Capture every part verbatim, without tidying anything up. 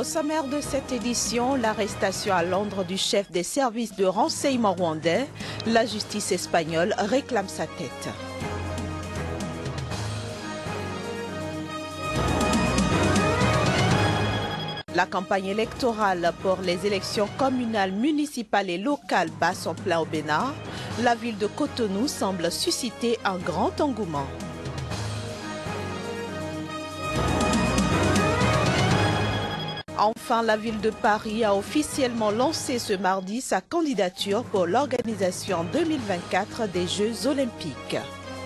Au sommaire de cette édition, l'arrestation à Londres du chef des services de renseignement rwandais. La justice espagnole réclame sa tête. La campagne électorale pour les élections communales, municipales et locales bat son plein au Bénin. La ville de Cotonou semble susciter un grand engouement. Enfin, la ville de Paris a officiellement lancé ce mardi sa candidature pour l'organisation en deux mille vingt-quatre des Jeux Olympiques.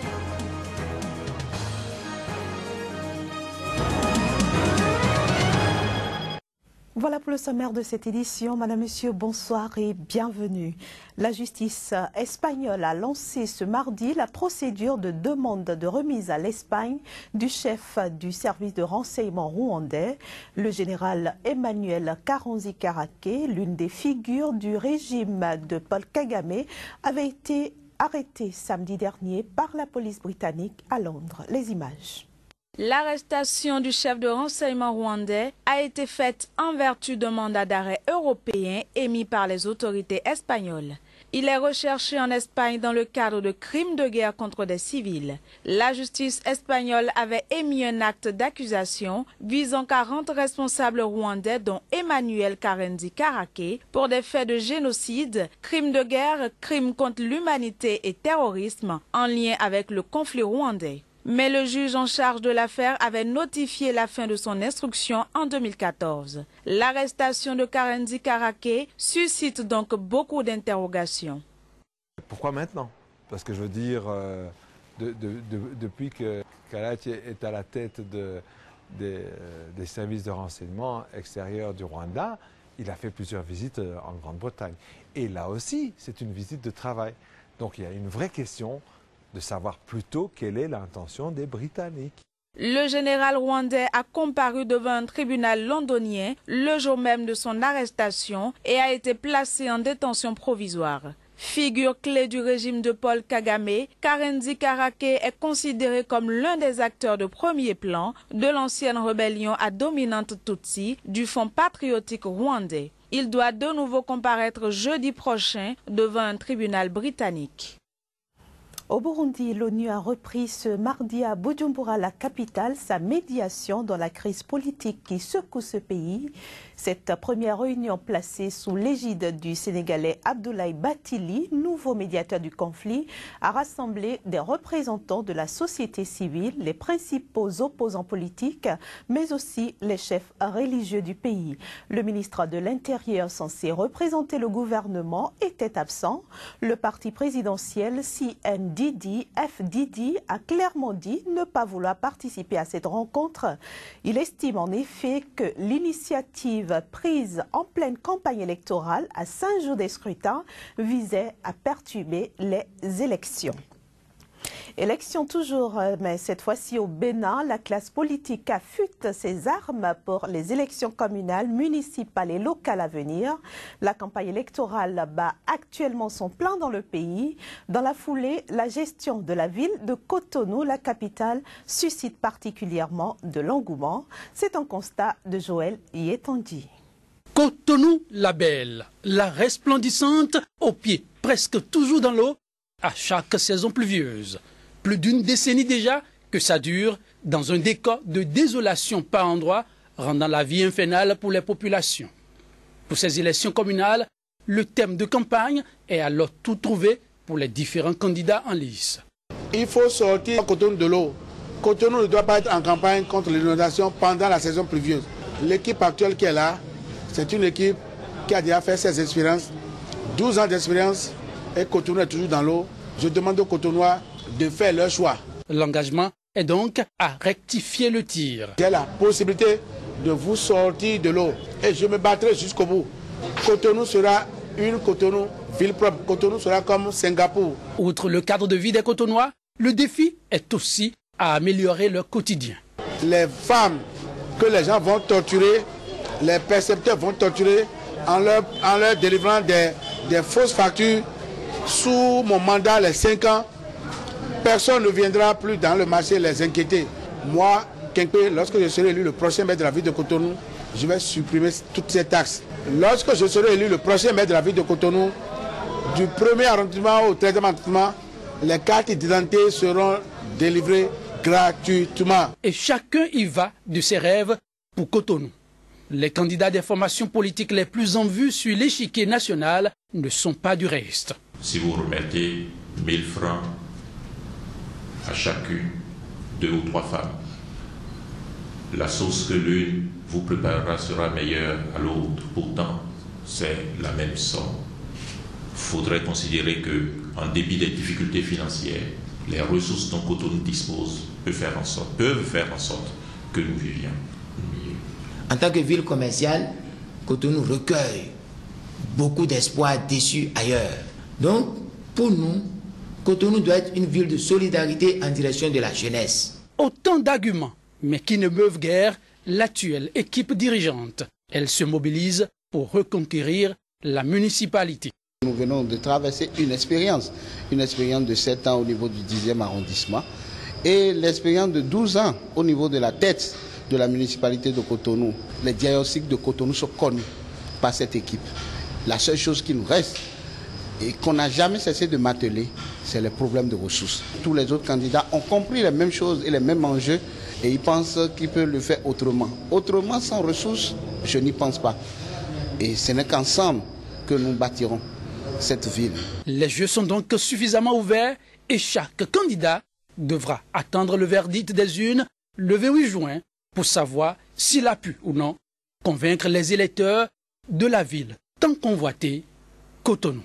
Voilà pour le sommaire de cette édition. Madame, Monsieur, bonsoir et bienvenue. La justice espagnole a lancé ce mardi la procédure de demande de remise à l'Espagne du chef du service de renseignement rwandais, le général Emmanuel Karenzi-Karake, l'une des figures du régime de Paul Kagame, avait été arrêté samedi dernier par la police britannique à Londres. Les images. L'arrestation du chef de renseignement rwandais a été faite en vertu d'un mandat d'arrêt européen émis par les autorités espagnoles. Il est recherché en Espagne dans le cadre de crimes de guerre contre des civils. La justice espagnole avait émis un acte d'accusation visant quarante responsables rwandais dont Emmanuel Karenzi-Karake pour des faits de génocide, crimes de guerre, crimes contre l'humanité et terrorisme en lien avec le conflit rwandais. Mais le juge en charge de l'affaire avait notifié la fin de son instruction en deux mille quatorze. L'arrestation de Karenzi-Karake suscite donc beaucoup d'interrogations. Pourquoi maintenant? Parce que je veux dire, euh, de, de, de, depuis que Karake est à la tête de, de, des services de renseignement extérieurs du Rwanda, il a fait plusieurs visites en Grande-Bretagne. Et là aussi, c'est une visite de travail. Donc il y a une vraie question de savoir plutôt quelle est l'intention des Britanniques. Le général rwandais a comparu devant un tribunal londonien le jour même de son arrestation et a été placé en détention provisoire. Figure clé du régime de Paul Kagame, Karenzi-Karake est considéré comme l'un des acteurs de premier plan de l'ancienne rébellion à dominante Tutsi du Front patriotique rwandais. Il doit de nouveau comparaître jeudi prochain devant un tribunal britannique. Au Burundi, l'ONU a repris ce mardi à Bujumbura, la capitale, sa médiation dans la crise politique qui secoue ce pays. Cette première réunion placée sous l'égide du Sénégalais Abdoulaye Bathily, nouveau médiateur du conflit, a rassemblé des représentants de la société civile, les principaux opposants politiques, mais aussi les chefs religieux du pays. Le ministre de l'Intérieur censé représenter le gouvernement était absent. Le parti présidentiel C N D D F D D a clairement dit ne pas vouloir participer à cette rencontre. Il estime en effet que l'initiative prise en pleine campagne électorale à cinq jours des scrutins visait à perturber les élections. Élection toujours, mais cette fois-ci au Bénin, la classe politique affûte ses armes pour les élections communales, municipales et locales à venir. La campagne électorale bat actuellement son plein dans le pays. Dans la foulée, la gestion de la ville de Cotonou, la capitale, suscite particulièrement de l'engouement. C'est un constat de Joël Yetandi. Cotonou, la belle, la resplendissante, aux pieds presque toujours dans l'eau, à chaque saison pluvieuse. Plus d'une décennie déjà que ça dure dans un décor de désolation par endroits, rendant la vie infernale pour les populations. Pour ces élections communales, le thème de campagne est alors tout trouvé pour les différents candidats en lice. Il faut sortir Cotonou de l'eau. Cotonou ne doit pas être en campagne contre l'inondation pendant la saison pluvieuse. L'équipe actuelle qui est là, c'est une équipe qui a déjà fait ses expériences, douze ans d'expérience, et Cotonou est toujours dans l'eau. Je demande aux Cotonnois de faire leur choix. L'engagement est donc à rectifier le tir. J'ai la possibilité de vous sortir de l'eau et je me battrai jusqu'au bout. Cotonou sera une Cotonou ville propre. Cotonou sera comme Singapour. Outre le cadre de vie des Cotonnois, le défi est aussi à améliorer leur quotidien. Les femmes que les gens vont torturer, les percepteurs vont torturer en leur, en leur délivrant des, des fausses factures sous mon mandat, les cinq ans, personne ne viendra plus dans le marché les inquiéter. Moi, Kenkpe, lorsque je serai élu le prochain maire de la ville de Cotonou, je vais supprimer toutes ces taxes. Lorsque je serai élu le prochain maire de la ville de Cotonou, du premier arrondissement au treizième arrondissement, les cartes d'identité seront délivrées gratuitement. Et chacun y va de ses rêves pour Cotonou. Les candidats des formations politiques les plus en vue sur l'échiquier national ne sont pas du reste. Si vous remettez mille francs à chacune, deux ou trois femmes, la sauce que l'une vous préparera sera meilleure à l'autre. Pourtant, c'est la même somme. Il faudrait considérer qu'en dépit des difficultés financières, les ressources dont Cotonou dispose peuvent faire en sorte, peuvent faire en sorte que nous vivions mieux. En tant que ville commerciale, Cotonou recueille beaucoup d'espoir déçus ailleurs. Donc, pour nous, Cotonou doit être une ville de solidarité en direction de la jeunesse. Autant d'arguments, mais qui ne meuvent guère l'actuelle équipe dirigeante. Elle se mobilise pour reconquérir la municipalité. Nous venons de traverser une expérience, une expérience de sept ans au niveau du dixième arrondissement et l'expérience de douze ans au niveau de la tête de la municipalité de Cotonou. Les diagnostics de Cotonou sont connus par cette équipe. La seule chose qui nous reste et qu'on n'a jamais cessé de marteler, c'est les problèmes de ressources. Tous les autres candidats ont compris les mêmes choses et les mêmes enjeux et ils pensent qu'ils peuvent le faire autrement. Autrement, sans ressources, je n'y pense pas. Et ce n'est qu'ensemble que nous bâtirons cette ville. Les jeux sont donc suffisamment ouverts et chaque candidat devra attendre le verdict des urnes le vingt-huit juin pour savoir s'il a pu ou non convaincre les électeurs de la ville tant convoitée, Cotonou.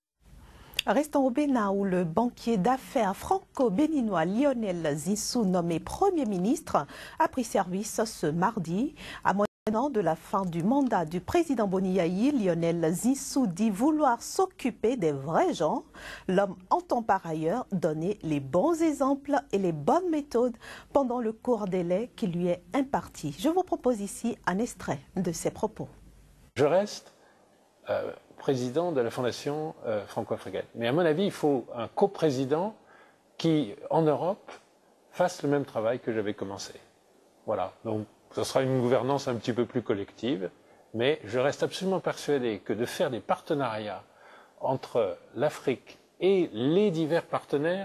Restons au Bénin où le banquier d'affaires franco-béninois Lionel Zinsou, nommé Premier ministre, a pris service ce mardi. À moins d'un an de la fin du mandat du président Boni Yayi, Lionel Zinsou dit vouloir s'occuper des vrais gens. L'homme entend par ailleurs donner les bons exemples et les bonnes méthodes pendant le court délai qui lui est imparti. Je vous propose ici un extrait de ses propos. Je reste euh, président de la Fondation euh, franco-africaine. Mais à mon avis, il faut un coprésident qui, en Europe, fasse le même travail que j'avais commencé. Voilà. Donc, ce sera une gouvernance un petit peu plus collective, mais je reste absolument persuadé que de faire des partenariats entre l'Afrique et les divers partenaires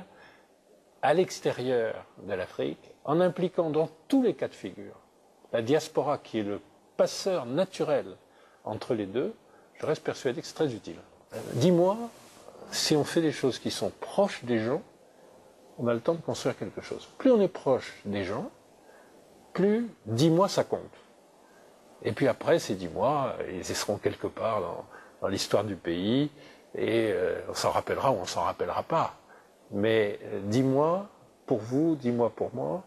à l'extérieur de l'Afrique, en impliquant dans tous les cas de figure la diaspora qui est le passeur naturel entre les deux, je reste persuadé que c'est très utile. Euh, Dis-moi, si on fait des choses qui sont proches des gens, on a le temps de construire quelque chose. Plus on est proche des gens, plus dix mois ça compte. Et puis après, ces dix mois, ils seront quelque part dans, dans l'histoire du pays, et euh, on s'en rappellera ou on s'en rappellera pas. Mais euh, dix mois pour vous, dix mois pour moi,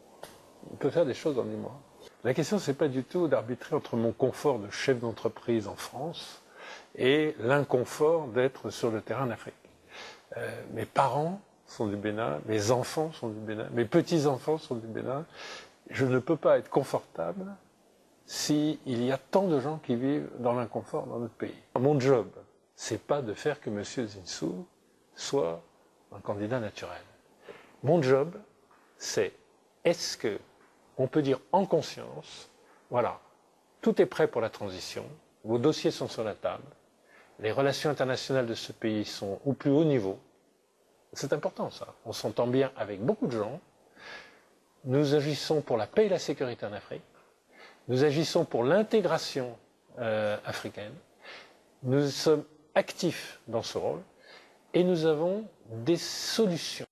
on peut faire des choses en dix mois. La question, c'est pas du tout d'arbitrer entre mon confort de chef d'entreprise en France et l'inconfort d'être sur le terrain en Afrique. Euh, mes parents sont du Bénin, mes enfants sont du Bénin, mes petits-enfants sont du Bénin. Je ne peux pas être confortable s'il y a tant de gens qui vivent dans l'inconfort dans notre pays. Mon job, c'est pas de faire que M. Zinsou soit un candidat naturel. Mon job, c'est est-ce que on peut dire en conscience, voilà, tout est prêt pour la transition, vos dossiers sont sur la table, les relations internationales de ce pays sont au plus haut niveau. C'est important ça, on s'entend bien avec beaucoup de gens. Nous agissons pour la paix et la sécurité en Afrique, nous agissons pour l'intégration euh, africaine, nous sommes actifs dans ce rôle et nous avons des solutions.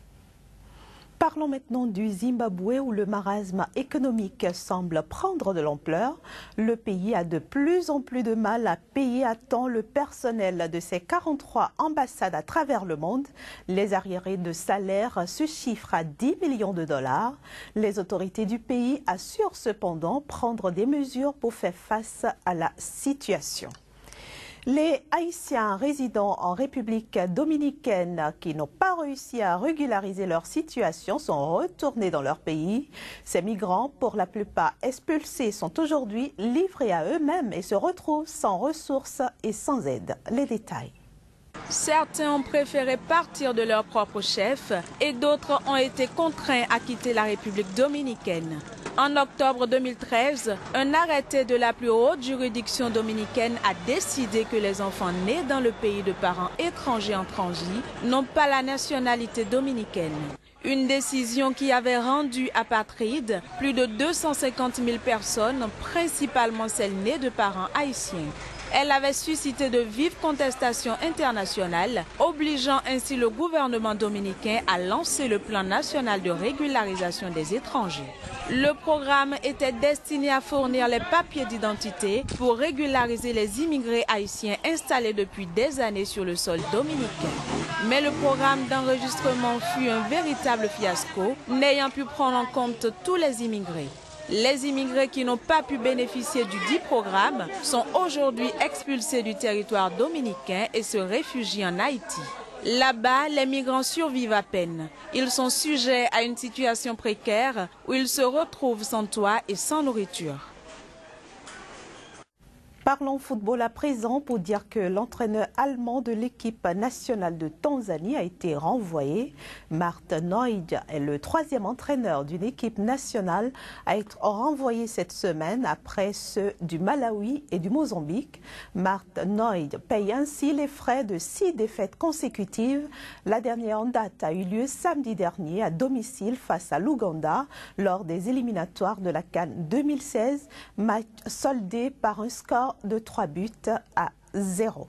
Parlons maintenant du Zimbabwe où le marasme économique semble prendre de l'ampleur. Le pays a de plus en plus de mal à payer à temps le personnel de ses quarante-trois ambassades à travers le monde. Les arriérés de salaire se chiffrent à dix millions de dollars. Les autorités du pays assurent cependant prendre des mesures pour faire face à la situation. Les Haïtiens résidant en République dominicaine qui n'ont pas réussi à régulariser leur situation sont retournés dans leur pays. Ces migrants, pour la plupart expulsés, sont aujourd'hui livrés à eux-mêmes et se retrouvent sans ressources et sans aide. Les détails. Certains ont préféré partir de leur propre chef et d'autres ont été contraints à quitter la République dominicaine. En octobre deux mille treize, un arrêté de la plus haute juridiction dominicaine a décidé que les enfants nés dans le pays de parents étrangers en transit n'ont pas la nationalité dominicaine. Une décision qui avait rendu apatrides plus de deux cent cinquante mille personnes, principalement celles nées de parents haïtiens. Elle avait suscité de vives contestations internationales, obligeant ainsi le gouvernement dominicain à lancer le plan national de régularisation des étrangers. Le programme était destiné à fournir les papiers d'identité pour régulariser les immigrés haïtiens installés depuis des années sur le sol dominicain. Mais le programme d'enregistrement fut un véritable fiasco, n'ayant pu prendre en compte tous les immigrés. Les immigrés qui n'ont pas pu bénéficier du dit programme sont aujourd'hui expulsés du territoire dominicain et se réfugient en Haïti. Là-bas, les migrants survivent à peine. Ils sont sujets à une situation précaire où ils se retrouvent sans toit et sans nourriture. Parlons football à présent pour dire que l'entraîneur allemand de l'équipe nationale de Tanzanie a été renvoyé. Mart Noid est le troisième entraîneur d'une équipe nationale à être renvoyé cette semaine après ceux du Malawi et du Mozambique. Mart Noid paye ainsi les frais de six défaites consécutives. La dernière en date a eu lieu samedi dernier à domicile face à l'Ouganda lors des éliminatoires de la CAN deux mille seize, match soldé par un score de trois buts à zéro.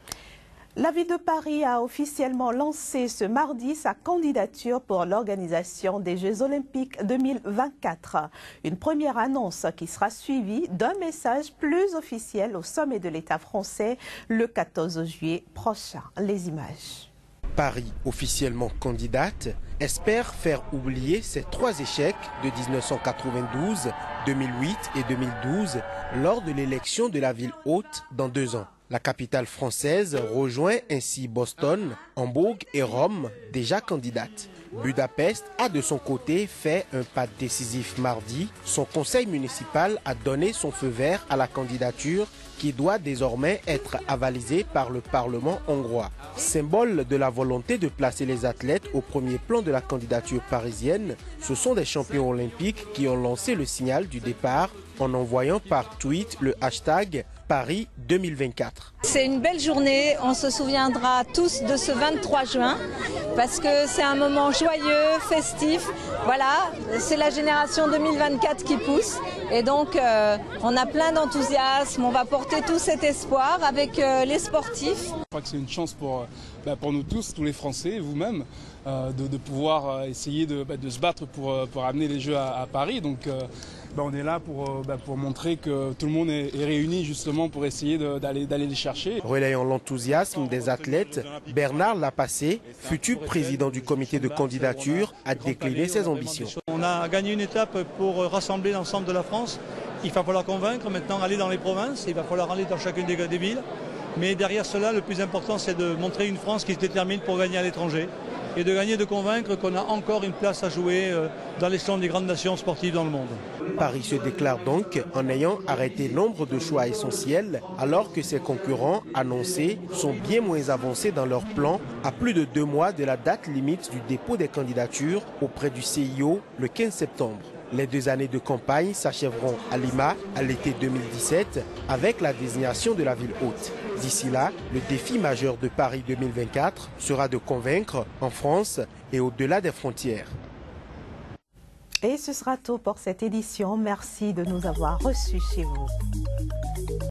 La ville de Paris a officiellement lancé ce mardi sa candidature pour l'organisation des Jeux Olympiques deux mille vingt-quatre. Une première annonce qui sera suivie d'un message plus officiel au sommet de l'État français le quatorze juillet prochain. Les images. Paris, officiellement candidate, espère faire oublier ses trois échecs de mille neuf cent quatre-vingt-douze, deux mille huit et deux mille douze lors de l'élection de la ville hôte dans deux ans. La capitale française rejoint ainsi Boston, Hambourg et Rome, déjà candidates. Budapest a de son côté fait un pas décisif mardi. Son conseil municipal a donné son feu vert à la candidature qui doit désormais être avalisée par le Parlement hongrois. Symbole de la volonté de placer les athlètes au premier plan de la candidature parisienne, ce sont des champions olympiques qui ont lancé le signal du départ en envoyant par tweet le hashtag Paris deux mille vingt-quatre. C'est une belle journée, on se souviendra tous de ce vingt-trois juin parce que c'est un moment joyeux, festif. Voilà, c'est la génération deux mille vingt-quatre qui pousse et donc euh, on a plein d'enthousiasme, on va porter tout cet espoir avec euh, les sportifs. Je crois que c'est une chance pour, bah, pour nous tous, tous les Français, vous-même, euh, de, de pouvoir essayer de, bah, de se battre pour, pour amener les Jeux à, à Paris. Donc, euh, bah, on est là pour, bah, pour montrer que tout le monde est, est réuni justement pour essayer d'aller d'aller les chercher. Relayant l'enthousiasme des athlètes, Bernard Lapassé, futur président du comité de candidature, a décliné ses ambitions. On a gagné une étape pour rassembler l'ensemble de la France. Il va falloir convaincre, maintenant aller dans les provinces, il va falloir aller dans chacune des, des villes. Mais derrière cela, le plus important, c'est de montrer une France qui se détermine pour gagner à l'étranger et de gagner, de convaincre qu'on a encore une place à jouer dans l'échelon des grandes nations sportives dans le monde. Paris se déclare donc en ayant arrêté nombre de choix essentiels alors que ses concurrents annoncés sont bien moins avancés dans leur plan à plus de deux mois de la date limite du dépôt des candidatures auprès du C I O le quinze septembre. Les deux années de campagne s'achèveront à Lima à l'été deux mille dix-sept avec la désignation de la ville hôte. D'ici là, le défi majeur de Paris deux mille vingt-quatre sera de convaincre en France et au-delà des frontières. Et ce sera tout pour cette édition. Merci de nous avoir reçus chez vous.